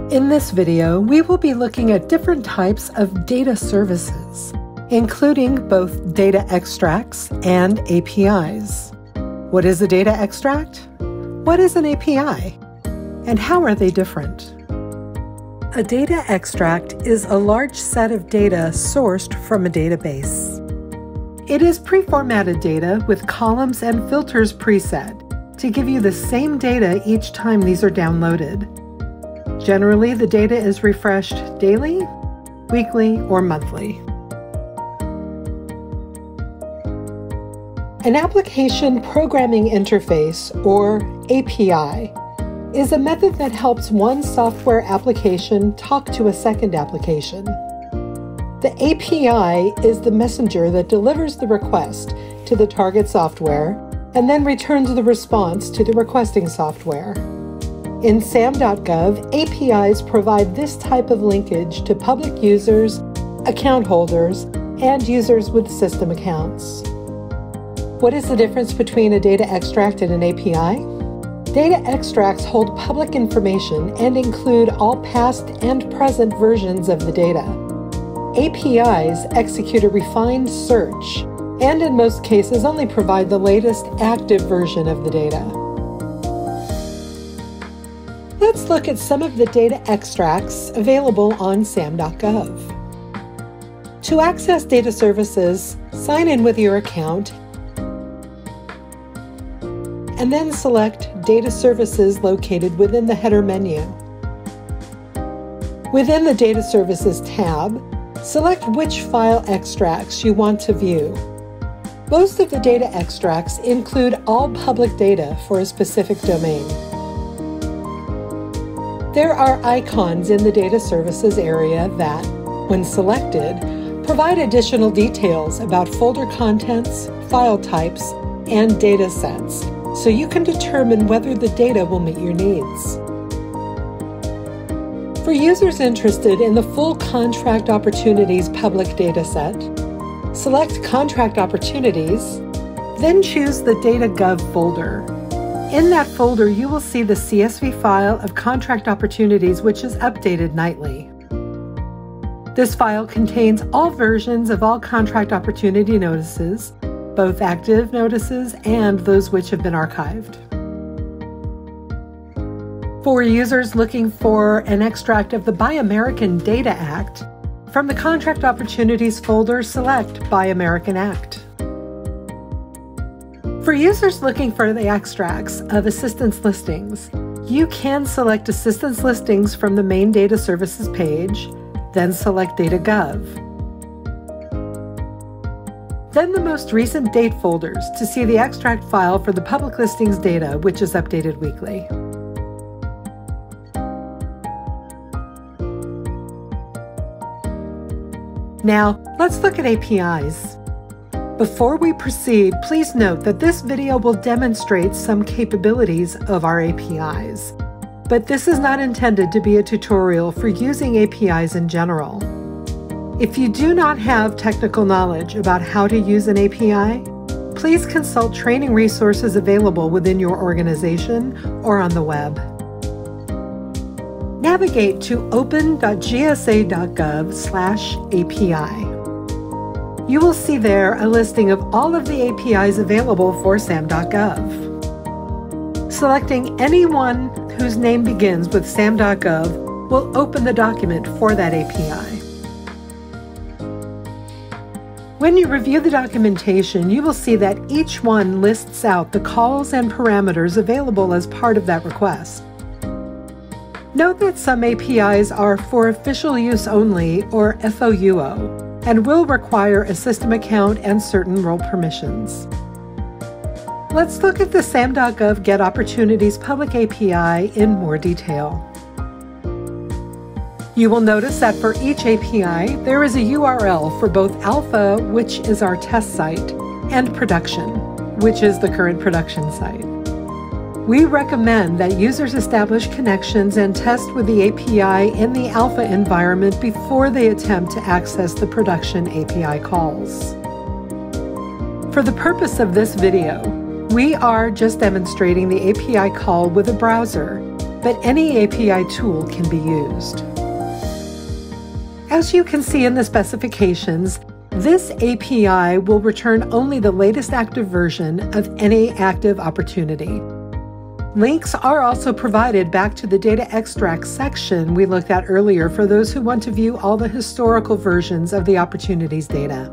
In this video, we will be looking at different types of data services, including both data extracts and APIs. What is a data extract? What is an API? And how are they different? A data extract is a large set of data sourced from a database. It is pre-formatted data with columns and filters preset to give you the same data each time these are downloaded. Generally, the data is refreshed daily, weekly, or monthly. An application programming interface, or API, is a method that helps one software application talk to a second application. The API is the messenger that delivers the request to the target software and then returns the response to the requesting software. In SAM.gov, APIs provide this type of linkage to public users, account holders, and users with system accounts. What is the difference between a data extract and an API? Data extracts hold public information and include all past and present versions of the data. APIs execute a refined search and in most cases only provide the latest active version of the data. Let's look at some of the data extracts available on SAM.gov. To access data services, sign in with your account and then select Data Services located within the header menu. Within the Data Services tab, select which file extracts you want to view. Most of the data extracts include all public data for a specific domain. There are icons in the Data Services area that, when selected, provide additional details about folder contents, file types, and data sets, so you can determine whether the data will meet your needs. For users interested in the full Contract Opportunities public dataset, select Contract Opportunities, then choose the DataGov folder. In that folder, you will see the CSV file of Contract Opportunities, which is updated nightly. This file contains all versions of all Contract Opportunity notices, both active notices and those which have been archived. For users looking for an extract of the Buy American Data Act, from the Contract Opportunities folder, select Buy American Act. For users looking for the extracts of assistance listings, you can select assistance listings from the main data services page, then select DataGov. Then the most recent date folders to see the extract file for the public listings data, which is updated weekly. Now, let's look at APIs. Before we proceed, please note that this video will demonstrate some capabilities of our APIs, but this is not intended to be a tutorial for using APIs in general. If you do not have technical knowledge about how to use an API, please consult training resources available within your organization or on the web. Navigate to open.gsa.gov/API. You will see there a listing of all of the APIs available for SAM.gov. Selecting any one whose name begins with SAM.gov will open the document for that API. When you review the documentation, you will see that each one lists out the calls and parameters available as part of that request. Note that some APIs are for official use only, or FOUO, and will require a system account and certain role permissions. Let's look at the SAM.gov Get Opportunities public API in more detail. You will notice that for each API, there is a URL for both Alpha, which is our test site, and Production, which is the current production site. We recommend that users establish connections and test with the API in the Alpha environment before they attempt to access the production API calls. For the purpose of this video, we are just demonstrating the API call with a browser, but any API tool can be used. As you can see in the specifications, this API will return only the latest active version of any active opportunity. Links are also provided back to the data extract section we looked at earlier for those who want to view all the historical versions of the opportunities data.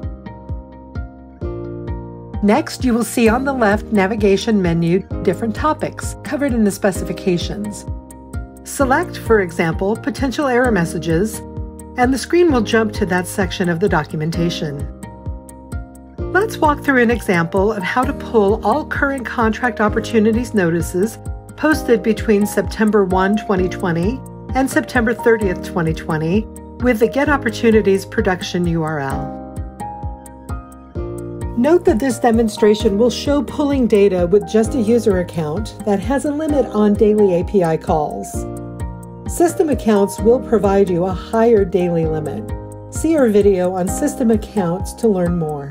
Next, you will see on the left navigation menu different topics covered in the specifications. Select, for example, potential error messages, and the screen will jump to that section of the documentation. Let's walk through an example of how to pull all current contract opportunities notices posted between September 1, 2020 and September 30th, 2020 with the Get Opportunities production URL. Note that this demonstration will show pulling data with just a user account that has a limit on daily API calls. System accounts will provide you a higher daily limit. See our video on system accounts to learn more.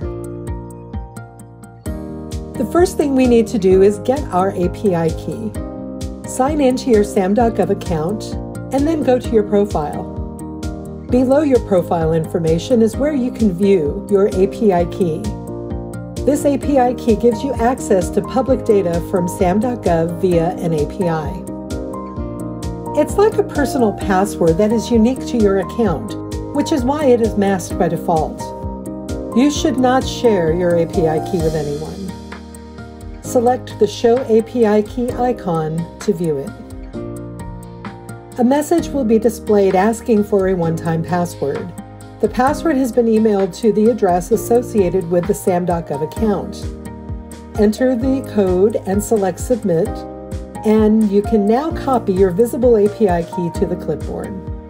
The first thing we need to do is get our API key. Sign into your SAM.gov account and then go to your profile. Below your profile information is where you can view your API key. This API key gives you access to public data from SAM.gov via an API. It's like a personal password that is unique to your account, which is why it is masked by default. You should not share your API key with anyone. Select the Show API Key icon to view it. A message will be displayed asking for a one-time password. The password has been emailed to the address associated with the SAM.gov account. Enter the code and select Submit, and you can now copy your visible API key to the clipboard.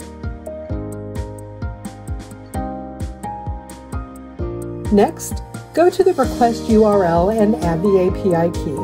Next, go to the request URL and add the API key.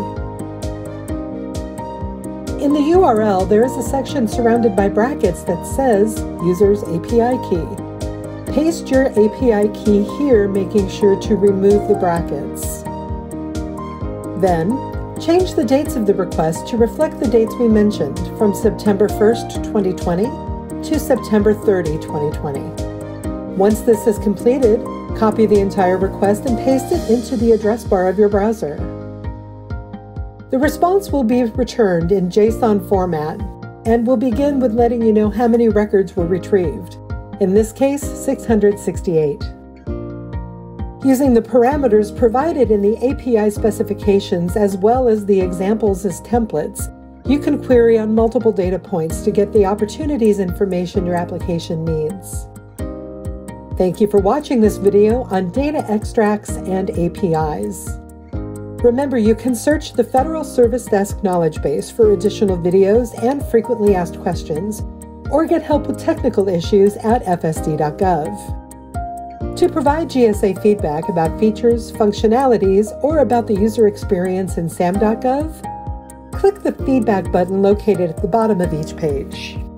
In the URL, there is a section surrounded by brackets that says User's API Key. Paste your API key here, making sure to remove the brackets. Then, change the dates of the request to reflect the dates we mentioned from September 1st, 2020 to September 30, 2020. Once this is completed, copy the entire request and paste it into the address bar of your browser. The response will be returned in JSON format and will begin with letting you know how many records were retrieved. In this case, 668. Using the parameters provided in the API specifications as well as the examples as templates, you can query on multiple data points to get the opportunities information your application needs. Thank you for watching this video on data extracts and APIs. Remember, you can search the Federal Service Desk Knowledge Base for additional videos and frequently asked questions, or get help with technical issues at fsd.gov. To provide GSA feedback about features, functionalities, or about the user experience in SAM.gov, click the feedback button located at the bottom of each page.